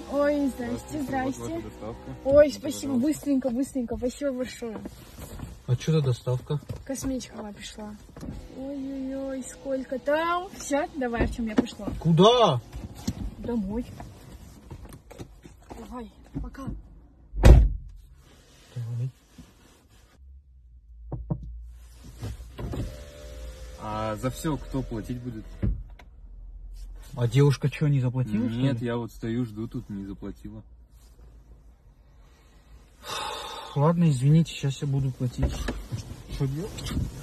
Ой, здрасте, здрасте. Вот ваша доставка. Ой, спасибо, быстренько, быстренько, спасибо большое. А что за доставка? Косметика пришла. Ой-ой-ой, сколько там. Все, давай, Артем, я пошла. Куда? Домой. Давай, пока. Давай. А за все кто платить будет? А девушка что, не заплатила? Нет, я вот стою, жду, тут не заплатила. Ладно, извините, сейчас я буду платить. Что делать?